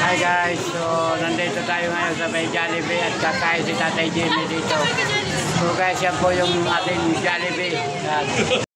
Hi guys, so nandito tayo ngayon sa may Jollibee at kakain si Tatay Jimmy dito. So guys, yan po yung ating Jollibee.